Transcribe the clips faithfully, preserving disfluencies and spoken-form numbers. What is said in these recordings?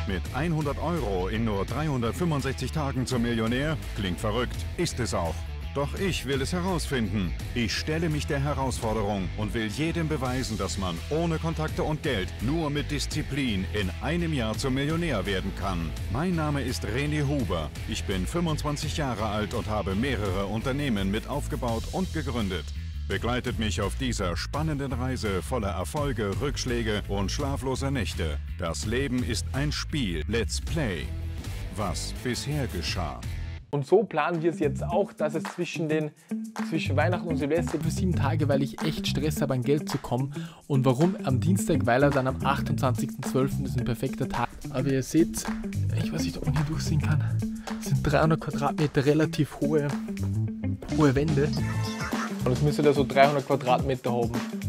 Mit hundert Euro in nur dreihundertfünfundsechzig Tagen zum Millionär? Klingt verrückt, ist es auch. Doch ich will es herausfinden. Ich stelle mich der Herausforderung und will jedem beweisen, dass man ohne Kontakte und Geld nur mit Disziplin in einem Jahr zum Millionär werden kann. Mein Name ist René Huber. Ich bin fünfundzwanzig Jahre alt und habe mehrere Unternehmen mit aufgebaut und gegründet. Begleitet mich auf dieser spannenden Reise voller Erfolge, Rückschläge und schlafloser Nächte. Das Leben ist ein Spiel. Let's play. Was bisher geschah. Und so planen wir es jetzt auch, dass es zwischen, den, zwischen Weihnachten und Silvester für sieben Tage, weil ich echt Stress habe, an Geld zu kommen. Und warum? Am Dienstag, weil er dann am achtundzwanzigsten zwölften ist ein perfekter Tag. Aber ihr seht, ich weiß nicht, ob man hier durchsehen kann, es sind dreihundert Quadratmeter relativ hohe, hohe Wände. Und es müsste da so dreihundert Quadratmeter haben.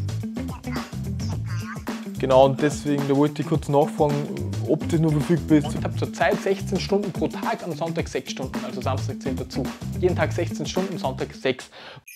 Genau, und deswegen, da wollte ich kurz nachfragen, ob das nur verfügbar ist. Ich habe zurzeit sechzehn Stunden pro Tag, am Sonntag sechs Stunden, also Samstag zehn dazu. Jeden Tag sechzehn Stunden, Sonntag sechs.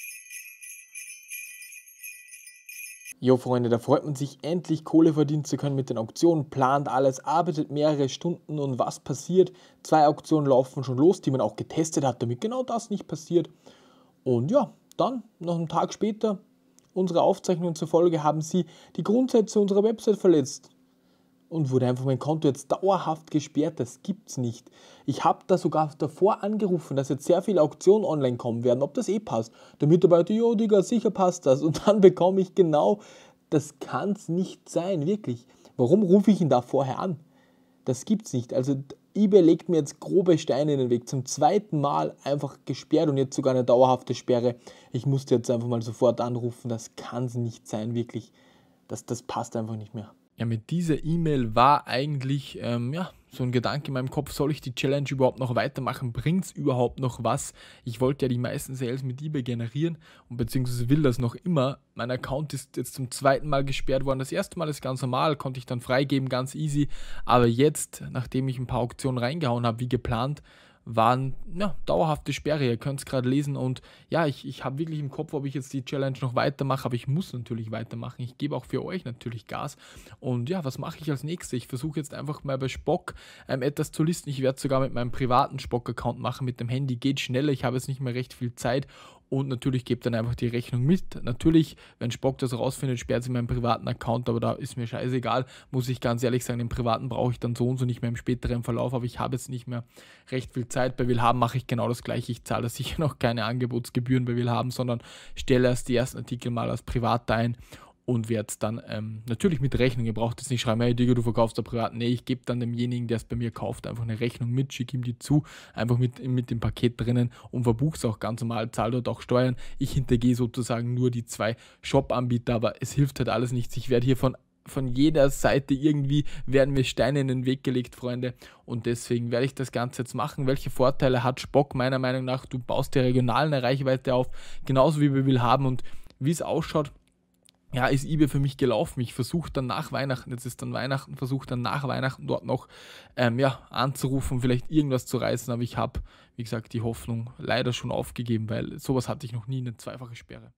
Jo Freunde, da freut man sich endlich Kohle verdienen zu können mit den Auktionen, plant alles, arbeitet mehrere Stunden und was passiert? Zwei Auktionen laufen schon los, die man auch getestet hat, damit genau das nicht passiert. Und ja, dann, noch einen Tag später, unsere Aufzeichnungen zufolge haben sie die Grundsätze unserer Website verletzt. Und wurde einfach mein Konto jetzt dauerhaft gesperrt, das gibt's nicht. Ich habe da sogar davor angerufen, dass jetzt sehr viele Auktionen online kommen werden, ob das eh passt. Der Mitarbeiter, jo Digga, sicher passt das. Und dann bekomme ich genau, das kann's nicht sein, wirklich. Warum rufe ich ihn da vorher an? Das gibt's nicht. Also eBay legt mir jetzt grobe Steine in den Weg. Zum zweiten Mal einfach gesperrt und jetzt sogar eine dauerhafte Sperre. Ich musste jetzt einfach mal sofort anrufen, das kann's nicht sein, wirklich. Das, das passt einfach nicht mehr. Ja, mit dieser E-Mail war eigentlich ähm, ja, so ein Gedanke in meinem Kopf, soll ich die Challenge überhaupt noch weitermachen? Bringt es überhaupt noch was? Ich wollte ja die meisten Sales mit eBay generieren und beziehungsweise will das noch immer. Mein Account ist jetzt zum zweiten Mal gesperrt worden. Das erste Mal ist ganz normal, konnte ich dann freigeben, ganz easy. Aber jetzt, nachdem ich ein paar Auktionen reingehauen habe, wie geplant, waren ja, dauerhafte Sperre, ihr könnt es gerade lesen und ja, ich, ich habe wirklich im Kopf, ob ich jetzt die Challenge noch weitermache, aber ich muss natürlich weitermachen, ich gebe auch für euch natürlich Gas und ja, was mache ich als nächstes? Ich versuche jetzt einfach mal bei Spock ähm, etwas zu listen, ich werde sogar mit meinem privaten Spock-Account machen, mit dem Handy geht schneller, ich habe jetzt nicht mehr recht viel Zeit. Und natürlich gebt dann einfach die Rechnung mit. Natürlich, wenn Spock das rausfindet, sperrt sie meinen privaten Account, aber da ist mir scheißegal, muss ich ganz ehrlich sagen, den privaten brauche ich dann so und so nicht mehr im späteren Verlauf, aber ich habe jetzt nicht mehr recht viel Zeit. Bei Willhaben mache ich genau das gleiche, ich zahle sicher noch keine Angebotsgebühren bei Willhaben, sondern stelle erst die ersten Artikel mal als privat ein und werde es dann ähm, natürlich mit Rechnung. Ihr braucht jetzt nicht schreiben, hey Digga, du verkaufst da privat. Nee, ich gebe dann demjenigen, der es bei mir kauft, einfach eine Rechnung mit, schicke ihm die zu, einfach mit, mit dem Paket drinnen und verbuche es auch ganz normal, zahle dort auch Steuern. Ich hintergehe sozusagen nur die zwei Shop-Anbieter, aber es hilft halt alles nichts. Ich werde hier von von jeder Seite irgendwie werden mir Steine in den Weg gelegt, Freunde. Und deswegen werde ich das Ganze jetzt machen. Welche Vorteile hat Spock? Meiner Meinung nach, du baust dir regional eine Reichweite auf, genauso wie wir Willhaben und wie es ausschaut. Ja, ist eBay für mich gelaufen. Ich versuche dann nach Weihnachten, jetzt ist dann Weihnachten, versuche dann nach Weihnachten dort noch ähm, ja, anzurufen, vielleicht irgendwas zu reißen, aber ich habe, wie gesagt, die Hoffnung leider schon aufgegeben, weil sowas hatte ich noch nie, eine zweifache Sperre.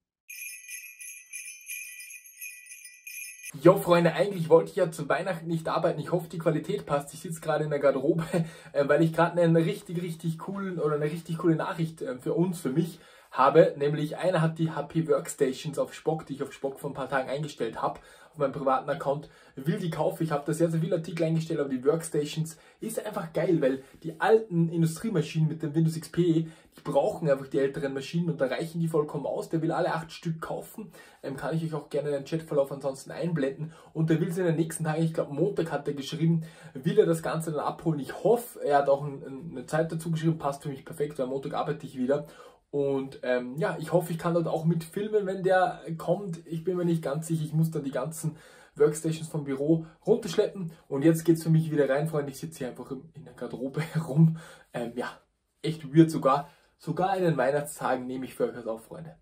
Jo Freunde, eigentlich wollte ich ja zu Weihnachten nicht arbeiten. Ich hoffe, die Qualität passt. Ich sitze gerade in der Garderobe, äh, weil ich gerade einen richtig, richtig coolen oder eine richtig coole Nachricht äh, für uns, für mich habe. Nämlich einer hat die H P Workstations auf Spock, die ich auf Spock vor ein paar Tagen eingestellt habe, auf meinem privaten Account, will die kaufen. Ich habe da sehr, sehr viele Artikel eingestellt, aber die Workstations ist einfach geil, weil die alten Industriemaschinen mit dem Windows X P, die brauchen einfach die älteren Maschinen und da reichen die vollkommen aus. Der will alle acht Stück kaufen, ähm, kann ich euch auch gerne in den Chatverlauf ansonsten einblenden und der will sie in den nächsten Tagen, ich glaube Montag hat er geschrieben, will er das Ganze dann abholen. Ich hoffe, er hat auch ein, eine Zeit dazu geschrieben, passt für mich perfekt, weil am Montag arbeite ich wieder. Und ähm, ja, ich hoffe, ich kann dort auch mitfilmen, wenn der kommt. Ich bin mir nicht ganz sicher, ich muss dann die ganzen Workstations vom Büro runterschleppen. Und jetzt geht es für mich wieder rein, Freunde. Ich sitze hier einfach in der Garderobe herum. Ähm, ja, echt weird sogar. Sogar in den Weihnachtstagen nehme ich für euch was auf, Freunde.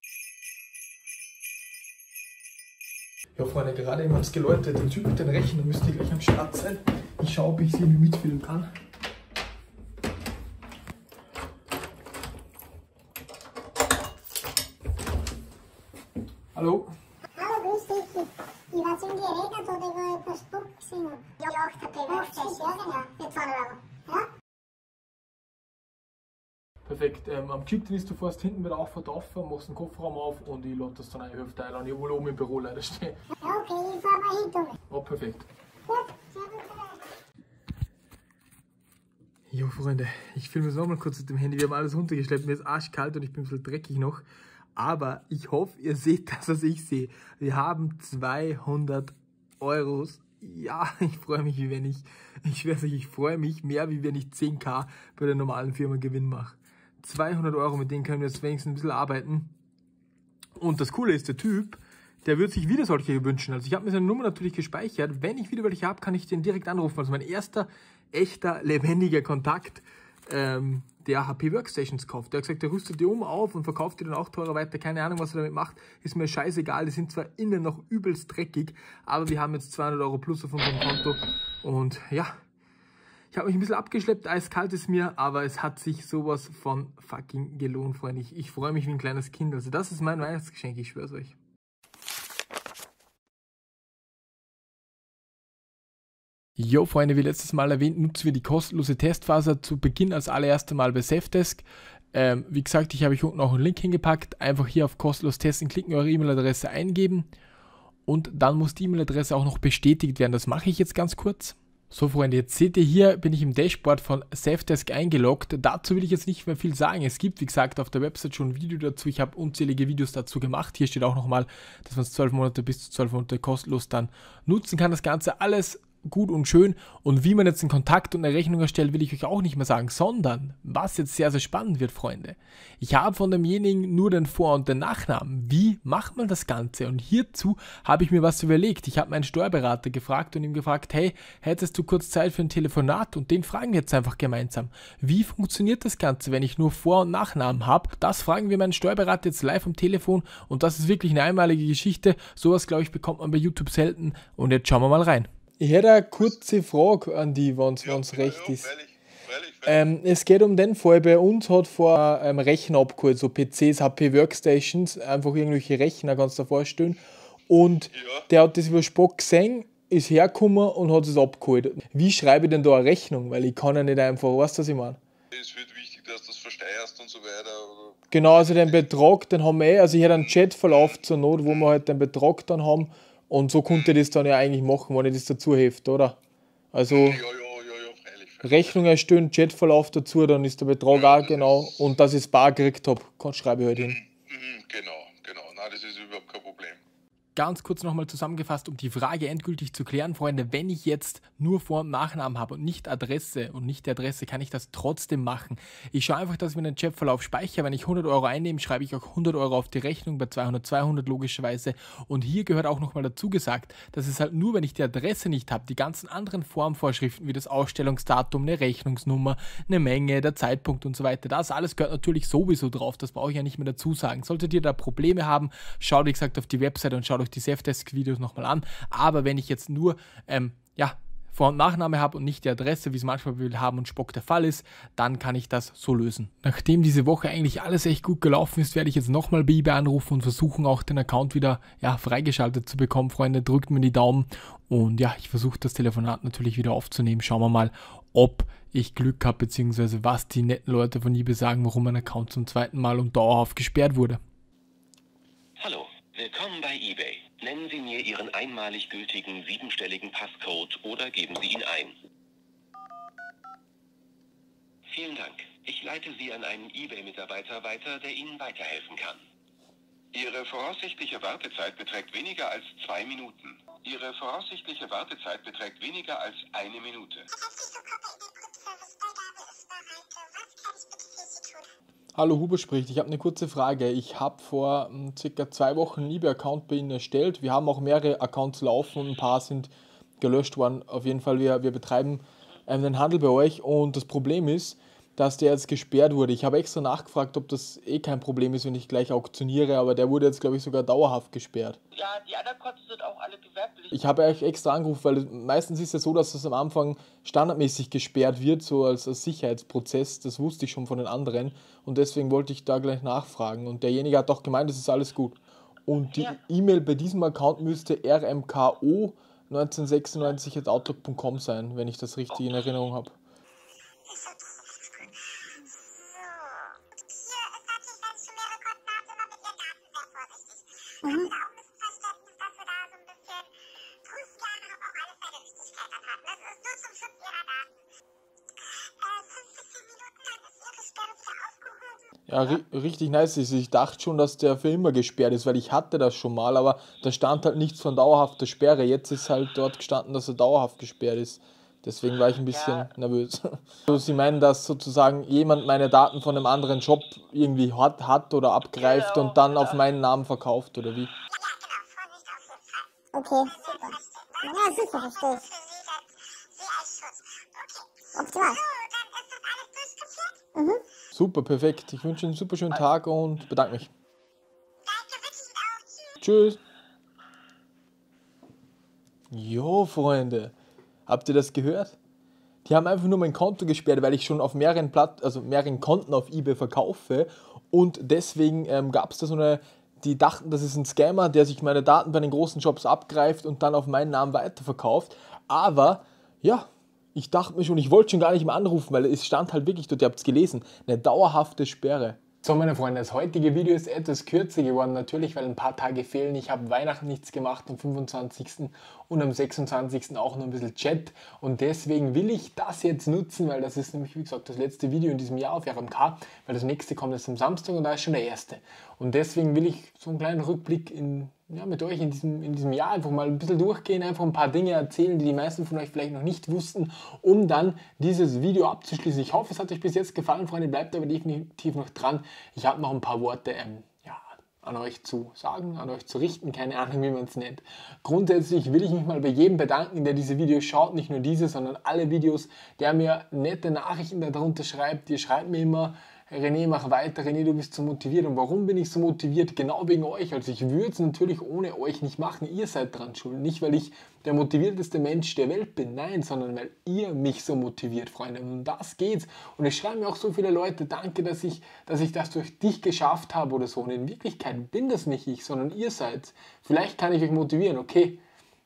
Ja, Freunde, gerade eben hat es geläutet. Der Typ mit den Rechner müsste gleich am Start sein. Ich schaue, ob ich sie mitfilmen kann. Hallo? Hallo, grüß dich. Ich war zum geredet oder ich war etwas Spock Sim. Die acht H P Workstation, ja genau, für zweihundert Euro. Ja? Perfekt. Ähm, am geschickten ist, du fährst hinten wieder auf und auf, machst den Kofferraum auf und ich lasse das dann eine Hüfteil an. Ich will oben im Büro leider stehen. Ja, okay, ich fahr mal hinter. Oh, perfekt. Gut, sehr gut. Jo, Freunde, ich filme es nochmal kurz mit dem Handy. Wir haben alles runtergeschleppt. Mir ist arschkalt und ich bin ein bisschen dreckig noch. Aber ich hoffe, ihr seht das, was ich sehe. Wir haben zweihundert Euros. Ja, ich freue mich, wie wenn ich, ich weiß nicht, ich freue mich mehr, wie wenn ich zehn K bei der normalen Firma Gewinn mache. zweihundert Euro, mit denen können wir jetzt wenigstens ein bisschen arbeiten. Und das Coole ist, der Typ, der wird sich wieder solche wünschen. Also ich habe mir seine Nummer natürlich gespeichert. Wenn ich wieder welche habe, kann ich den direkt anrufen. Also mein erster echter, lebendiger Kontakt, ähm, der H P Workstations kauft. Der hat gesagt, der rüstet die um auf und verkauft die dann auch teurer weiter. Keine Ahnung, was er damit macht. Ist mir scheißegal. Die sind zwar innen noch übelst dreckig, aber wir haben jetzt zweihundert Euro plus auf unserem Konto. Und ja, ich habe mich ein bisschen abgeschleppt. Eiskalt ist mir, aber es hat sich sowas von fucking gelohnt, Freunde. Ich, ich freue mich wie ein kleines Kind. Also das ist mein Weihnachtsgeschenk, ich schwör's euch. Jo, Freunde, wie letztes Mal erwähnt, nutzen wir die kostenlose Testphase zu Beginn als allererstes Mal bei Safdesk. Ähm, wie gesagt, ich habe euch unten auch einen Link hingepackt. Einfach hier auf kostenlos testen klicken, eure E-Mail-Adresse eingeben und dann muss die E-Mail-Adresse auch noch bestätigt werden. Das mache ich jetzt ganz kurz. So, Freunde, jetzt seht ihr hier, bin ich im Dashboard von Safdesk eingeloggt. Dazu will ich jetzt nicht mehr viel sagen. Es gibt, wie gesagt, auf der Website schon ein Video dazu. Ich habe unzählige Videos dazu gemacht. Hier steht auch nochmal, dass man es zwölf Monate bis zu zwölf Monate kostenlos dann nutzen kann. Das Ganze alles gut und schön, und wie man jetzt einen Kontakt und eine Rechnung erstellt, will ich euch auch nicht mehr sagen, sondern was jetzt sehr, sehr spannend wird, Freunde. Ich habe von demjenigen nur den Vor- und den Nachnamen. Wie macht man das Ganze? Und hierzu habe ich mir was überlegt. Ich habe meinen Steuerberater gefragt und ihm gefragt, hey, hättest du kurz Zeit für ein Telefonat? Und den fragen wir jetzt einfach gemeinsam. Wie funktioniert das Ganze, wenn ich nur Vor- und Nachnamen habe? Das fragen wir meinen Steuerberater jetzt live am Telefon, und das ist wirklich eine einmalige Geschichte. Sowas, glaube ich, bekommt man bei YouTube selten, und jetzt schauen wir mal rein. Ich hätte eine kurze Frage an die, wenn es ja, recht ja, ist. Freilich, freilich, freilich. Ähm, es geht um den Fall, bei uns hat vor ähm, Rechner abgeholt, so P Cs, H P Workstations, einfach irgendwelche Rechner, kannst du dir vorstellen. Und ja. Der hat das über Spock gesehen, ist hergekommen und hat es abgeholt. Wie schreibe ich denn da eine Rechnung? Weil ich kann ja nicht einfach, weißt du, was ich meine? Es wird wichtig, dass du das versteuerst und so weiter. Oder? Genau, also den Betrag, den haben wir eh, also ich hätte einen Chatverlauf zur Not, wo wir halt den Betrag dann haben. Und so konnte ich das dann ja eigentlich machen, wenn ich das dazu hefte, oder? Also ja, ja, ja, ja, freilich, freilich. Rechnung erstellen, Chatverlauf dazu, dann ist der Betrag ja, auch genau. Ist, und dass ich es bar gekriegt habe, schreibe ich halt hin. Genau, genau. Nein, das ist überhaupt kein Problem. Ganz kurz nochmal zusammengefasst, um die Frage endgültig zu klären, Freunde, wenn ich jetzt nur Vor- und Nachnamen habe und nicht Adresse und nicht die Adresse, kann ich das trotzdem machen. Ich schaue einfach, dass ich mir den Chatverlauf speichere. Wenn ich hundert Euro einnehme, schreibe ich auch hundert Euro auf die Rechnung, bei zweihundert, zweihundert logischerweise. Und hier gehört auch nochmal dazu gesagt, dass es halt nur, wenn ich die Adresse nicht habe, die ganzen anderen Formvorschriften wie das Ausstellungsdatum, eine Rechnungsnummer, eine Menge, der Zeitpunkt und so weiter, das alles gehört natürlich sowieso drauf. Das brauche ich ja nicht mehr dazu sagen. Solltet ihr da Probleme haben, schaut wie gesagt auf die Website und schaut euch die Safdesk-Videos nochmal an. Aber wenn ich jetzt nur ähm, ja, Vor- und Nachname habe und nicht die Adresse, wie es manchmal bei Haben und Spock der Fall ist, dann kann ich das so lösen. Nachdem diese Woche eigentlich alles echt gut gelaufen ist, werde ich jetzt nochmal bei eBay anrufen und versuchen auch den Account wieder ja, freigeschaltet zu bekommen. Freunde, drückt mir die Daumen, und ja, ich versuche das Telefonat natürlich wieder aufzunehmen. Schauen wir mal, ob ich Glück habe, beziehungsweise was die netten Leute von eBay sagen, warum mein Account zum zweiten Mal und dauerhaft gesperrt wurde. Hallo, willkommen bei eBay. Nennen Sie mir Ihren einmalig gültigen siebenstelligen Passcode oder geben Sie ihn ein. Vielen Dank. Ich leite Sie an einen eBay-Mitarbeiter weiter, der Ihnen weiterhelfen kann. Ihre voraussichtliche Wartezeit beträgt weniger als zwei Minuten. Ihre voraussichtliche Wartezeit beträgt weniger als eine Minute. Hallo, Huber spricht. Ich habe eine kurze Frage. Ich habe vor um, circa zwei Wochen einen eBay-Account bei Ihnen erstellt. Wir haben auch mehrere Accounts laufen und ein paar sind gelöscht worden. Auf jeden Fall, wir, wir betreiben ähm, den Handel bei euch, und das Problem ist, dass der jetzt gesperrt wurde. Ich habe extra nachgefragt, ob das eh kein Problem ist, wenn ich gleich auktioniere, aber der wurde jetzt, glaube ich, sogar dauerhaft gesperrt. Ja, die anderen Konten sind auch alle gewerblich. Ich habe euch extra angerufen, weil meistens ist es so, dass das am Anfang standardmäßig gesperrt wird, so als, als Sicherheitsprozess. Das wusste ich schon von den anderen, und deswegen wollte ich da gleich nachfragen. Und derjenige hat auch gemeint, das ist alles gut. Und die Ja. E-Mail bei diesem Account müsste R M K O neunzehnhundertsechsundneunzig at outlook punkt com sein, wenn ich das richtig in Erinnerung habe. Mhm. Ja, ri richtig nice ist. Ich dachte schon, dass der für immer gesperrt ist, weil ich hatte das schon mal, aber da stand halt nichts von dauerhafter Sperre. Jetzt ist halt dort gestanden, dass er dauerhaft gesperrt ist. Deswegen war ich ein bisschen Ja. nervös. Also Sie meinen, dass sozusagen jemand meine Daten von einem anderen Job irgendwie hat, hat oder abgreift Genau, und dann genau. auf meinen Namen verkauft, oder wie? Okay, super. Ja, sicher, verstehe ich. Optimal. Mhm. Super, perfekt. Ich wünsche einen super schönen Tag und bedanke mich. Tschüss. Jo, Freunde. Habt ihr das gehört? Die haben einfach nur mein Konto gesperrt, weil ich schon auf mehreren Platt, also mehreren Konten auf eBay verkaufe. Und deswegen ähm, gab es da so eine, die dachten, das ist ein Scammer, der sich meine Daten bei den großen Shops abgreift und dann auf meinen Namen weiterverkauft. Aber, ja, ich dachte mir schon, ich wollte schon gar nicht mehr anrufen, weil es stand halt wirklich dort, ihr habt es gelesen, eine dauerhafte Sperre. So, meine Freunde, das heutige Video ist etwas kürzer geworden, natürlich, weil ein paar Tage fehlen. Ich habe Weihnachten nichts gemacht am fünfundzwanzigsten und am sechsundzwanzigsten auch noch ein bisschen Chat. Und deswegen will ich das jetzt nutzen, weil das ist nämlich, wie gesagt, das letzte Video in diesem Jahr auf R M K, weil das nächste kommt jetzt am Samstag und da ist schon der erste. Und deswegen will ich so einen kleinen Rückblick in, ja, mit euch in diesem, in diesem Jahr einfach mal ein bisschen durchgehen, einfach ein paar Dinge erzählen, die die meisten von euch vielleicht noch nicht wussten, um dann dieses Video abzuschließen. Ich hoffe, es hat euch bis jetzt gefallen, Freunde, bleibt aber definitiv noch dran. Ich habe noch ein paar Worte ähm, ja, an euch zu sagen, an euch zu richten, keine Ahnung, wie man es nennt. Grundsätzlich will ich mich mal bei jedem bedanken, der diese Videos schaut, nicht nur diese, sondern alle Videos, der mir nette Nachrichten darunter schreibt. Ihr schreibt mir immer: René, mach weiter, René, du bist so motiviert. Und warum bin ich so motiviert? Genau wegen euch. Also ich würde es natürlich ohne euch nicht machen. Ihr seid dran schuld. Nicht, weil ich der motivierteste Mensch der Welt bin. Nein, sondern weil ihr mich so motiviert, Freunde. Und um das geht's. Und es schreiben mir auch so viele Leute: Danke, dass ich, dass ich das durch dich geschafft habe oder so. Und in Wirklichkeit bin das nicht ich, sondern ihr seid. Vielleicht kann ich euch motivieren, okay.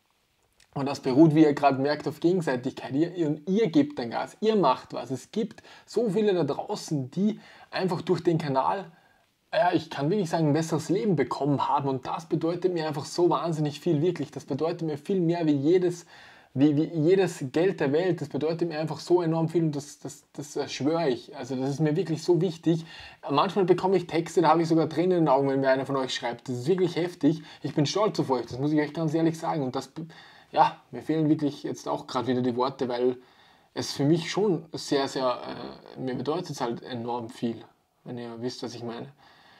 Und das beruht, wie ihr gerade merkt, auf Gegenseitigkeit. Ihr, ihr, ihr gebt dann Gas, ihr macht was. Es gibt so viele da draußen, die einfach durch den Kanal, ja, ich kann wirklich sagen, ein besseres Leben bekommen haben. Und das bedeutet mir einfach so wahnsinnig viel, wirklich. Das bedeutet mir viel mehr wie jedes, wie, wie jedes Geld der Welt. Das bedeutet mir einfach so enorm viel und das, das, das schwöre ich. Also das ist mir wirklich so wichtig. Manchmal bekomme ich Texte, da habe ich sogar Tränen in den Augen, wenn mir einer von euch schreibt. Das ist wirklich heftig. Ich bin stolz auf euch, das muss ich euch ganz ehrlich sagen. Und das... Ja, mir fehlen wirklich jetzt auch gerade wieder die Worte, weil es für mich schon sehr, sehr, äh, mir bedeutet es halt enorm viel, wenn ihr wisst, was ich meine.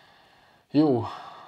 Jo.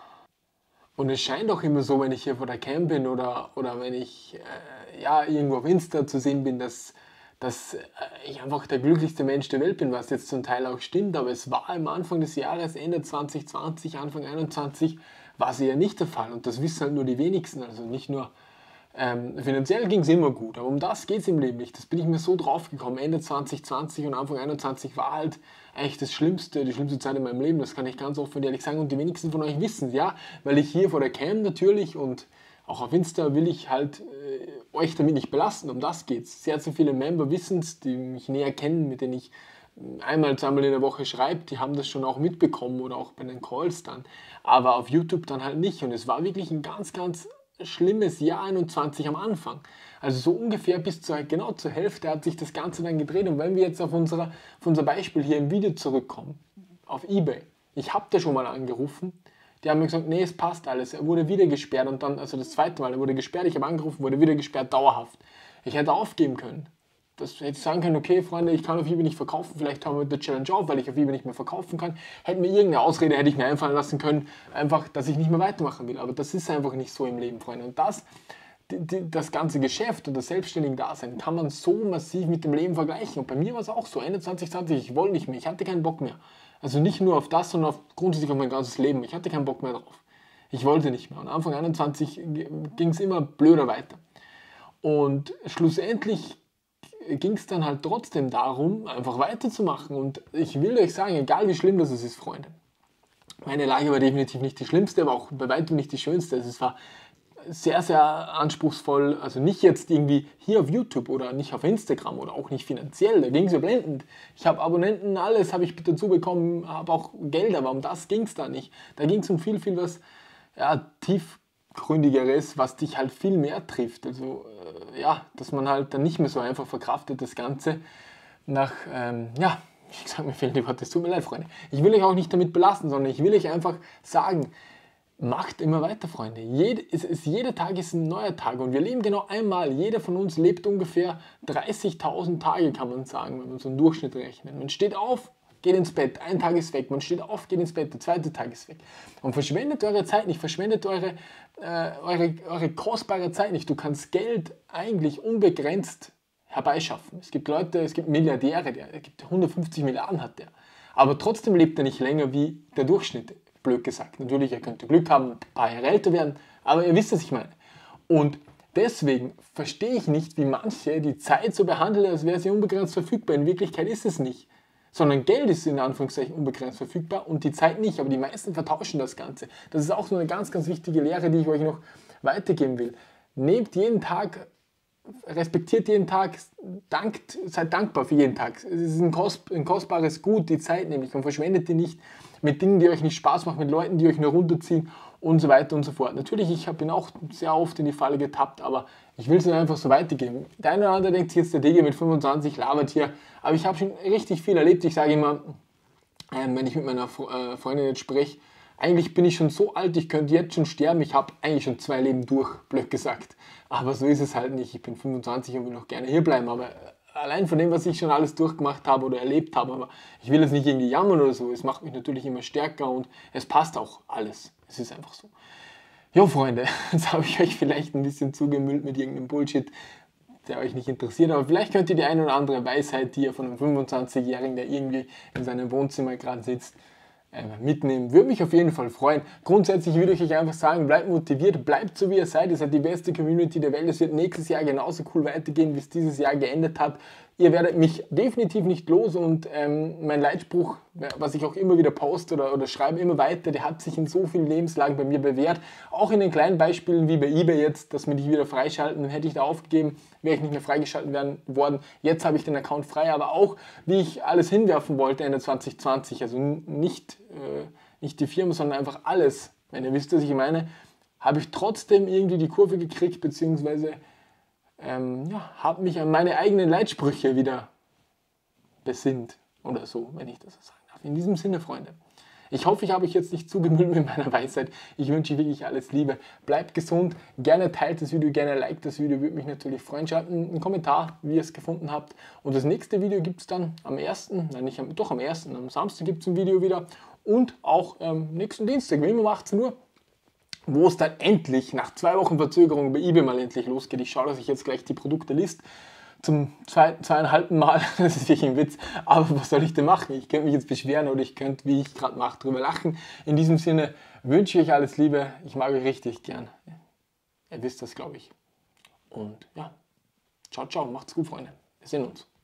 Und es scheint auch immer so, wenn ich hier vor der Cam bin oder, oder wenn ich äh, ja, irgendwo auf Insta zu sehen bin, dass, dass äh, ich einfach der glücklichste Mensch der Welt bin, was jetzt zum Teil auch stimmt, aber es war am Anfang des Jahres, Ende zwanzig zwanzig, Anfang einundzwanzig, war es eher nicht der Fall und das wissen halt nur die wenigsten, also nicht nur Ähm, finanziell ging es immer gut, aber um das geht es im Leben nicht. Das bin ich mir so drauf gekommen. Ende zwanzig zwanzig und Anfang einundzwanzig war halt eigentlich das Schlimmste, die schlimmste Zeit in meinem Leben. Das kann ich ganz offen und ehrlich sagen und die wenigsten von euch wissen es, ja, weil ich hier vor der Cam natürlich und auch auf Insta will ich halt äh, euch damit nicht belasten. Um das geht's. Sehr, sehr viele Member wissen es, die mich näher kennen, mit denen ich einmal, zweimal in der Woche schreibe, die haben das schon auch mitbekommen oder auch bei den Calls dann. Aber auf YouTube dann halt nicht und es war wirklich ein ganz, ganz schlimmes Jahr einundzwanzig am Anfang. Also so ungefähr bis zur, genau zur Hälfte hat sich das Ganze dann gedreht. Und wenn wir jetzt auf, unserer, auf unser Beispiel hier im Video zurückkommen, auf eBay, ich habe da schon mal angerufen, die haben mir gesagt, nee, es passt alles. Er wurde wieder gesperrt und dann, also das zweite Mal, er wurde gesperrt, ich habe angerufen, wurde wieder gesperrt, dauerhaft. Ich hätte aufgeben können. Das hätte ich sagen können, okay, Freunde, ich kann auf eBay nicht verkaufen, vielleicht haben wir mit der Challenge auf, weil ich auf eBay nicht mehr verkaufen kann. Hätte mir irgendeine Ausrede, hätte ich mir einfallen lassen können, einfach, dass ich nicht mehr weitermachen will. Aber das ist einfach nicht so im Leben, Freunde. Und das, die, die, das ganze Geschäft und das selbstständige Dasein kann man so massiv mit dem Leben vergleichen. Und bei mir war es auch so, Ende zwanzig zwanzig, ich wollte nicht mehr, ich hatte keinen Bock mehr. Also nicht nur auf das, sondern auf, grundsätzlich auf mein ganzes Leben. Ich hatte keinen Bock mehr drauf. Ich wollte nicht mehr. Und Anfang einundzwanzig ging es immer blöder weiter. Und schlussendlich ging es dann halt trotzdem darum, einfach weiterzumachen. Und ich will euch sagen, egal wie schlimm das ist, Freunde, meine Lage war definitiv nicht die schlimmste, aber auch bei weitem nicht die schönste. Es war sehr, sehr anspruchsvoll, also nicht jetzt irgendwie hier auf YouTube oder nicht auf Instagram oder auch nicht finanziell, da ging es ja blendend. Ich habe Abonnenten, alles habe ich dazu bekommen, habe auch Gelder, aber um das ging es da nicht. Da ging es um viel, viel was ja, tiefgründigeres, was dich halt viel mehr trifft. Also äh, ja, dass man halt dann nicht mehr so einfach verkraftet das Ganze nach, ähm, ja, ich sage mir fehlen die Worte, es tut mir leid, Freunde. Ich will euch auch nicht damit belasten, sondern ich will euch einfach sagen, macht immer weiter, Freunde. Jede, es ist, jeder Tag ist ein neuer Tag und wir leben genau einmal. Jeder von uns lebt ungefähr dreißigtausend Tage, kann man sagen, wenn man so einen Durchschnitt rechnet. Man steht auf, geht ins Bett, ein Tag ist weg. Man steht auf, geht ins Bett, der zweite Tag ist weg. Und verschwendet eure Zeit nicht, verschwendet eure, äh, eure, eure kostbare Zeit nicht. Du kannst Geld eigentlich unbegrenzt herbeischaffen. Es gibt Leute, es gibt Milliardäre, der, es gibt hundertfünfzig Milliarden hat der. Aber trotzdem lebt er nicht länger wie der Durchschnitt. Blöd gesagt. Natürlich, ihr könnt Glück haben, ein paar Jahre älter werden, aber ihr wisst, was ich meine. Und deswegen verstehe ich nicht, wie manche die Zeit so behandeln, als wäre sie unbegrenzt verfügbar. In Wirklichkeit ist es nicht. Sondern Geld ist in Anführungszeichen unbegrenzt verfügbar und die Zeit nicht. Aber die meisten vertauschen das Ganze. Das ist auch so eine ganz, ganz wichtige Lehre, die ich euch noch weitergeben will. Nehmt jeden Tag, respektiert jeden Tag, dankt, seid dankbar für jeden Tag. Es ist ein, kost, ein kostbares Gut, die Zeit nämlich, und verschwendet die nicht mit Dingen, die euch nicht Spaß machen, mit Leuten, die euch nur runterziehen und so weiter und so fort. Natürlich, ich bin auch sehr oft in die Falle getappt, aber ich will es einfach so weitergeben. Der eine oder andere denkt sich jetzt, der Digga mit fünfundzwanzig labert hier, aber ich habe schon richtig viel erlebt. Ich sage immer, ähm, wenn ich mit meiner äh, Freundin jetzt spreche, eigentlich bin ich schon so alt, ich könnte jetzt schon sterben, ich habe eigentlich schon zwei Leben durch, blöd gesagt. Aber so ist es halt nicht, ich bin fünfundzwanzig und will noch gerne hier bleiben, aber allein von dem, was ich schon alles durchgemacht habe oder erlebt habe, aber ich will jetzt nicht irgendwie jammern oder so, es macht mich natürlich immer stärker und es passt auch alles, es ist einfach so. Jo Freunde, jetzt habe ich euch vielleicht ein bisschen zugemüllt mit irgendeinem Bullshit, der euch nicht interessiert, aber vielleicht könnt ihr die eine oder andere Weisheit, die ihr von einem fünfundzwanzigjährigen, der irgendwie in seinem Wohnzimmer gerade sitzt, mitnehmen. Würde mich auf jeden Fall freuen. Grundsätzlich würde ich euch einfach sagen, bleibt motiviert, bleibt so wie ihr seid. Ihr seid die beste Community der Welt. Es wird nächstes Jahr genauso cool weitergehen, wie es dieses Jahr geendet hat. Ihr werdet mich definitiv nicht los und ähm, mein Leitspruch, was ich auch immer wieder poste oder, oder schreibe, immer weiter, der hat sich in so vielen Lebenslagen bei mir bewährt. Auch in den kleinen Beispielen wie bei eBay jetzt, dass wir dich wieder freischalten, dann hätte ich da aufgegeben, wäre ich nicht mehr freigeschalten werden worden. Jetzt habe ich den Account frei, aber auch wie ich alles hinwerfen wollte Ende zwanzig zwanzig, also nicht, äh, nicht die Firma, sondern einfach alles, wenn ihr wisst, was ich meine, habe ich trotzdem irgendwie die Kurve gekriegt, beziehungsweise Ähm, ja, habe mich an meine eigenen Leitsprüche wieder besinnt oder so, wenn ich das so sagen darf. In diesem Sinne, Freunde, ich hoffe, ich habe euch jetzt nicht zugemüllt mit meiner Weisheit. Ich wünsche euch wirklich alles Liebe. Bleibt gesund, gerne teilt das Video, gerne liked das Video, würde mich natürlich freuen. Schreibt einen Kommentar, wie ihr es gefunden habt. Und das nächste Video gibt es dann am ersten, nein, nicht am, doch am ersten, am Samstag gibt es ein Video wieder. Und auch ähm, nächsten Dienstag, wie immer um achtzehn Uhr. Wo es dann endlich, nach zwei Wochen Verzögerung bei eBay mal endlich losgeht. Ich schaue, dass ich jetzt gleich die Produkte liste. Zum zwei, zweieinhalbten Mal, das ist wirklich ein Witz, aber was soll ich denn machen? Ich könnte mich jetzt beschweren oder ich könnte, wie ich gerade mache, drüber lachen. In diesem Sinne wünsche ich euch alles Liebe. Ich mag euch richtig gern. Ihr wisst das, glaube ich. Und ja, ciao, ciao, macht's gut, Freunde. Wir sehen uns.